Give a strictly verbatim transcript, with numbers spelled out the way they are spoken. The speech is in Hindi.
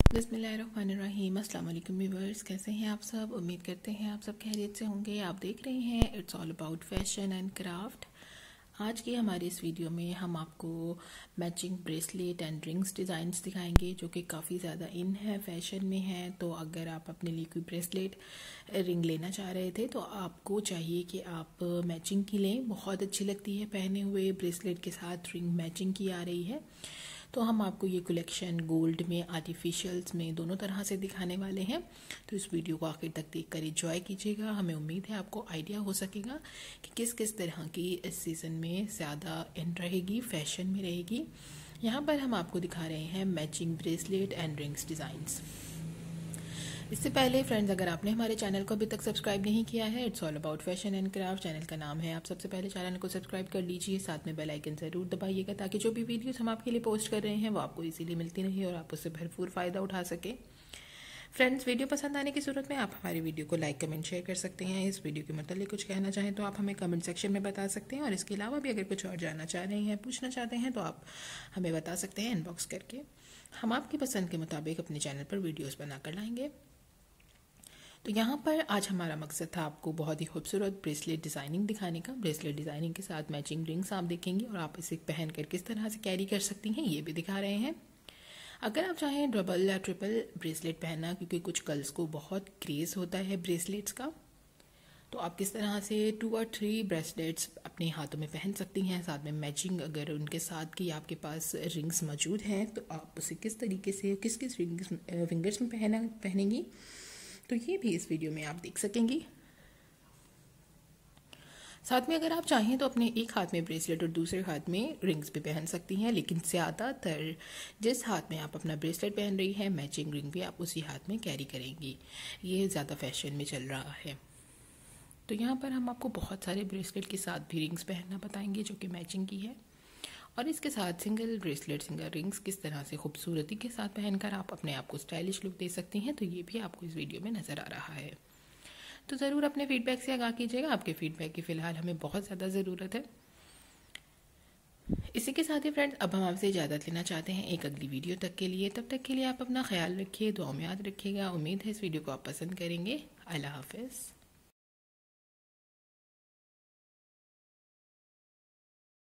बिस्मिल्लाहिर्रहमानिर्रहीम। अस्सलाम वालेकुम व्यूअर्स, कैसे हैं आप सब। उम्मीद करते हैं आप सब खैरियत से होंगे। आप देख रहे हैं it's all about fashion and craft. आज की हमारी इस वीडियो में हम आपको matching bracelet and rings designs दिखाएंगे जो कि काफ़ी ज़्यादा इन है, फैशन में है। तो अगर आप अपने लिए कोई ब्रेसलेट रिंग लेना चाह रहे थे तो आपको चाहिए कि आप मैचिंग की लें। बहुत अच्छी लगती है पहने हुए ब्रेसलेट के साथ रिंग मैचिंग की आ रही है। तो हम आपको ये कलेक्शन गोल्ड में, आर्टिफिशियल्स में, दोनों तरह से दिखाने वाले हैं। तो इस वीडियो को आखिर तक देखकर एंजॉय कीजिएगा। हमें उम्मीद है आपको आइडिया हो सकेगा कि किस किस तरह की इस सीज़न में ज़्यादा इन रहेगी, फैशन में रहेगी। यहाँ पर हम आपको दिखा रहे हैं matching bracelet and rings designs. इससे पहले फ्रेंड्स, अगर आपने हमारे चैनल को अभी तक सब्सक्राइब नहीं किया है, it's all about fashion and craft channel का नाम है। आप सबसे पहले चैनल को सब्सक्राइब कर लीजिए, साथ में बेल आइकन ज़रूर दबाइएगा ताकि जो भी वीडियोस हम आपके लिए पोस्ट कर रहे हैं वो आपको इजीली मिलती रहे और आप उससे भरपूर फ़ायदा उठा सकें। फ्रेंड्स, वीडियो पसंद आने की सूरत में आप हमारी वीडियो को लाइक, कमेंट, शेयर कर सकते हैं। इस वीडियो के मतलब कुछ कहना चाहें तो आप हमें कमेंट सेक्शन में बता सकते हैं। और इसके अलावा भी अगर कुछ और जानना चाह रहे हैं, पूछना चाहते हैं तो आप हमें बता सकते हैं इनबॉक्स करके। हम आपकी पसंद के मुताबिक अपने चैनल पर वीडियोज़ बनाकर लाएंगे। तो यहाँ पर आज हमारा मकसद था आपको बहुत ही खूबसूरत ब्रेसलेट डिज़ाइनिंग दिखाने का। ब्रेसलेट डिज़ाइनिंग के साथ मैचिंग रिंग्स आप देखेंगे और आप इसे पहन कर किस तरह से कैरी कर सकती हैं ये भी दिखा रहे हैं। अगर आप चाहें डबल या ट्रिपल ब्रेसलेट पहनना, क्योंकि कुछ गर्ल्स को बहुत क्रेज़ होता है ब्रेसलेट्स का, तो आप किस तरह से टू और थ्री ब्रेसलेट्स अपने हाथों में पहन सकती हैं। साथ में मैचिंग अगर उनके साथ की आपके पास रिंग्स मौजूद हैं तो आप उसे किस तरीके से किस किस रिंग्स फिंगर्स में पहना पहनेंगी, तो ये भी इस वीडियो में आप देख सकेंगी। साथ में अगर आप चाहें तो अपने एक हाथ में ब्रेसलेट और दूसरे हाथ में रिंग्स भी पहन सकती हैं, लेकिन ज़्यादातर जिस हाथ में आप अपना ब्रेसलेट पहन रही हैं, मैचिंग रिंग भी आप उसी हाथ में कैरी करेंगी। ये ज़्यादा फैशन में चल रहा है। तो यहाँ पर हम आपको बहुत सारे ब्रेसलेट के साथ भी रिंग्स पहनना बताएंगे जो कि मैचिंग की है, और इसके साथ सिंगल ब्रेसलेट, सिंगल रिंग्स किस तरह से खूबसूरती के साथ पहनकर आप अपने आप को स्टाइलिश लुक दे सकती हैं। तो ये भी आपको इस वीडियो में नज़र आ रहा है। तो ज़रूर अपने फीडबैक से आगाह कीजिएगा। आपके फीडबैक की फ़िलहाल हमें बहुत ज़्यादा ज़रूरत है। इसी के साथ ही फ्रेंड्स, अब हम आपसे इजाज़त लेना चाहते हैं एक अगली वीडियो तक के लिए। तब तक के लिए आप अपना ख्याल रखिए, दुआ में याद रखिएगा। उम्मीद है इस वीडियो को आप पसंद करेंगे। अल्लाह हाफ़िज़।